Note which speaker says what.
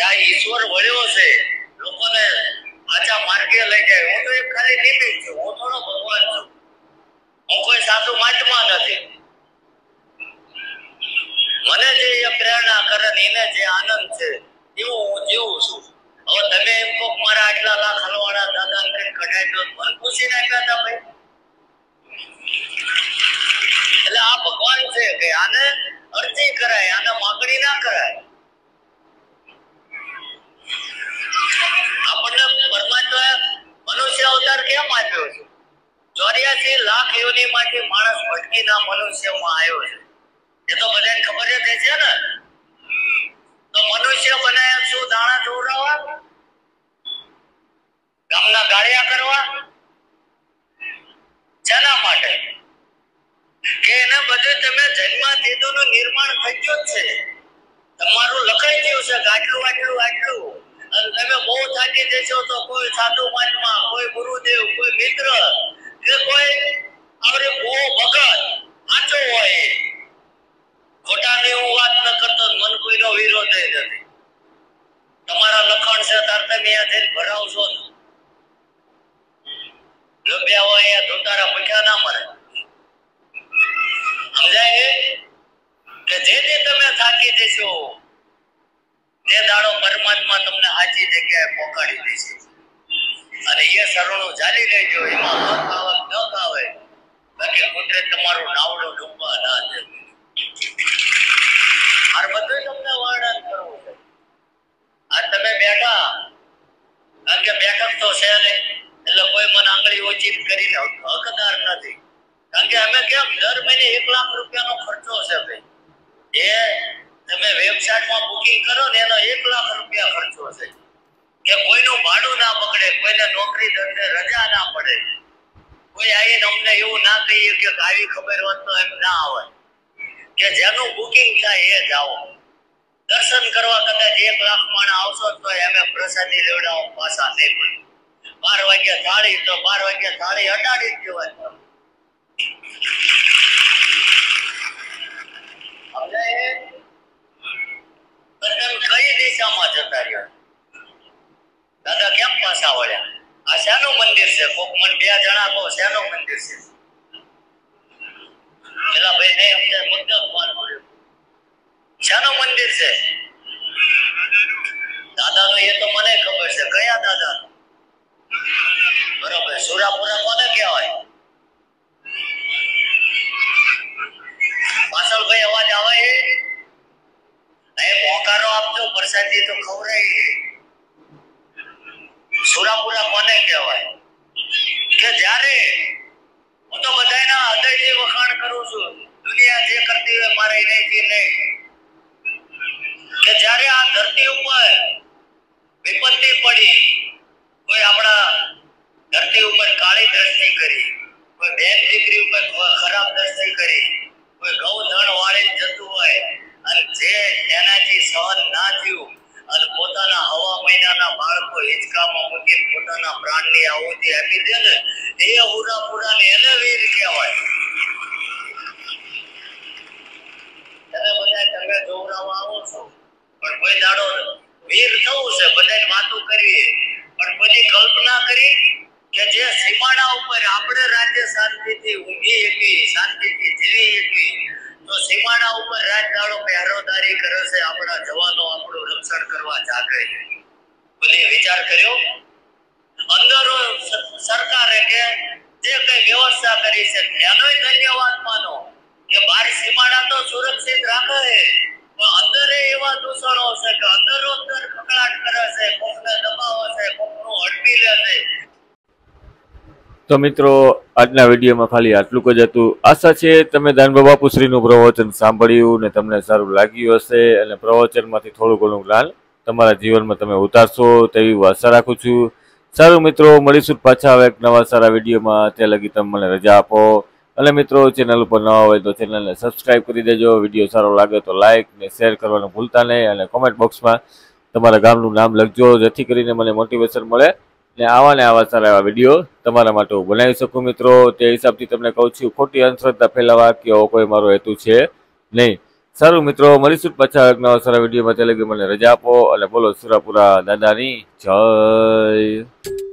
Speaker 1: ત્યાં ઈશ્વર વળ્યો છે, લોકોને આચા માર્ગે લઈ જાય. હું તો એક ખાલી નિમિત્ત છું, હું થોડો ભગવાન છું, હું કોઈ સાધુ મહાત્મા નથી. મને જે પ્રેરણા કરે ને એને જે આનંદ છે એવું હું જીવું છું. હવે તમે એમ કહો મારા આટલા લાખ હલવાડા દાદા ને કઢાઈ દો, મન પૂછીને આપ્યા હતા ભાઈ. એટલે આ ભગવાન છે કે આને અરજી કરાય, આને માગણી ના કરાય. આપણને પરમાત્મા મનુષ્ય અવતાર કેમ આપ્યો છે? 84 લાખ યોનિમાંથી માણસ ભટકીના મનુષ્યમાં આવ્યો છે. એ તો બધાને ખબર જ છે ને. તો મનુષ્ય બનાવ્યા શું? દાણા ચોરાવા, ગામના ગાળિયા કરવા, શેના માટે? કે એને બધે તમે જન્માતીતોનું નિર્માણ થઈ ગયું છે, તમારું લખાઈ ગયું છે આટલું આટલું આટલું. અને તમે બહુ થાકી જશો તો કોઈ સાધુ મહાત્મા, કોઈ ગુરુદેવ, કોઈ મિત્ર કે કોઈ આવરે બહુ ભગત આચો હોય. ખોટાની હું વાત ન કરતો, મન કોઈનો વિરોધ નથી. તમારા લખાણ છે તાર તમે અહીંયા જઈને ભરાવશો ને. રૂપિયા હોય અહીંયા ધોતારા પૈસા ના મળે. સમજાય કે જે તમે થાકી જશો તે દાડો પરમાત્મા તમને સાચી જગ્યાએ પહોંચાડી દેશે. અને એ શરણું જારી લેજો, એમાં હક આવે ન આવે, બાકી કુદરત તમારું નાવડું ડૂબવા ના દે. આ બધું તમને વર્ણન કરવું છે. આ તમે બેઠા, કારણ કે બેઠક તો છે ને, એટલે કોઈ મને આંગળી ઓછી કરીને હકદાર નથી. કારણ કે અમે કેમ દર મહિને 1 લાખ રૂપિયાનો ખર્ચો છે ભાઈ. એ તમે વેબસાઇટમાં બુકિંગ કરો ને એનો 1 લાખ રૂપિયા ખર્ચો છે. કે કોઈનું ભાડું ના બગડે, કોઈને નોકરી ધંધે રજા ના પડે, કોઈ આવીને અમને એવું ના કહીએ કે આવી ખબર હોત તો એમ ના આવે. કે જેનું બુકિંગ થાય એ જ આવો. દર્શન કરવા કદાચ 1 લાખ માણસ આવશો તો અમે પ્રસાદી લેવડાવો પાછા નહીં પડે. 12 વાગ્યા થાળી તો 12 વાગ્યા થાળી અડાડી જ દેવાય. કઈ દિશામાં જતા રહ્યા દાદા? કેમ પાછા વળ્યા? આ શાનું મંદિર છે? કોક મને 2 જણા કહો શાનું મંદિર છે? પેલા ભાઈ નહીં સમજાય, મુદ્દો ફોન કર્યો. શાનું મંદિર છે દાદાનું? એ તો મને ખબર છે. કયા દાદા? બરોબર. સુરાપુરા કોને કહેવાય? પાછળ ભાઈ અવાજ આવે એ મોકાનો આપજો, પ્રસાદી તો ખવડાવી. સુરાપુરા કોને કહેવાય? કે જ્યારે હું તો બધાના હૃદયથી વખાણ કરું છું, દુનિયા જે કરતી હોય મારે એનાથી નહીં. કે જ્યારે આ ધરતી ઉપર વિપત્તિ પડી, કોઈ આપણા ધરતી ઉપર કાળી દ્રષ્ટિ કરી, કોઈ બેન દીકરી ઉપર ખરાબ દ્રષ્ટિ કરી, કોઈ ગૌધન વાળી જતું હોય અને જે એનાથી સહન ના થયું અને પોતાના હવા મહિનાના બાળકો હિંચકામાં મૂકી પોતાના પ્રાણની આહુતિ આપી દે ને, એ હુરાપુરા ને એને વીર કહેવાય. તમે જોવરાવા આવો છો પણ કોઈ દાડો વીર થવું છે, બધાને વાતો કરવી, પણ બધી કલ્પના કરી કે જે સીમાડા ઉપર આપણે રાજ્ય શાંતિથી ઊંઘી શકી, શાંતિથી જીવી શકી, તો સીમાડા ઉપર રાત દાડો પહેરોદારી કરે છે આપણા જવાનો, આપણું રક્ષણ કરવા જાગે. બધી વિચાર કર્યો? અંદરો સરકારે કે જે કઈ વ્યવસ્થા કરી છે એનોય ધન્યવાદ માનો કે બહાર સીમાડા તો સુરક્ષિત રાખે છે, પણ અંદર એવા દૂષણો છે કે અંદરો અંદર કકળાટ કરે છે, કોકને દબાવે છે, કોકનું હડપી લે છે.
Speaker 2: તો મિત્રો, આજના વિડીયોમાં ખાલી આટલું જ હતું. આશા છે તમે દાનબા બાપુશ્રીનું પ્રવચન સાંભળ્યું ને તમને સારું લાગ્યું હશે અને પ્રવચનમાંથી થોડું ઘણું જ્ઞાન તમારા જીવનમાં તમે ઉતારશો તેવી આશા રાખું છું. સારું મિત્રો, મળીશું પાછા હવે એક નવા સારા વિડીયોમાં. ત્યાં લગી તમે મને રજા આપો. અને મિત્રો, ચેનલ ઉપર નવા હોય તો ચેનલને સબસ્ક્રાઈબ કરી દેજો. વિડીયો સારો લાગે તો લાઇક ને શેર કરવાનું ભૂલતા નહીં. અને કોમેન્ટ બોક્સમાં તમારા ગામનું નામ લખજો, જેથી કરીને મને મોટિવેશન મળે ને આવા સારા એવા વિડીયો તમારા માટે હું બનાવી શકું. મિત્રો, તે હિસાબથી તમને કહું છું, ખોટી અંધશ્રદ્ધા ફેલાવા કે કોઈ મારો હેતુ છે નહીં. સારું મિત્રો, મળીશું પાછા એક નવા સારા વિડીયોમાં. ત્યાં લગી મને રજા આપો અને બોલો સુરાપુરા દાદાની જય.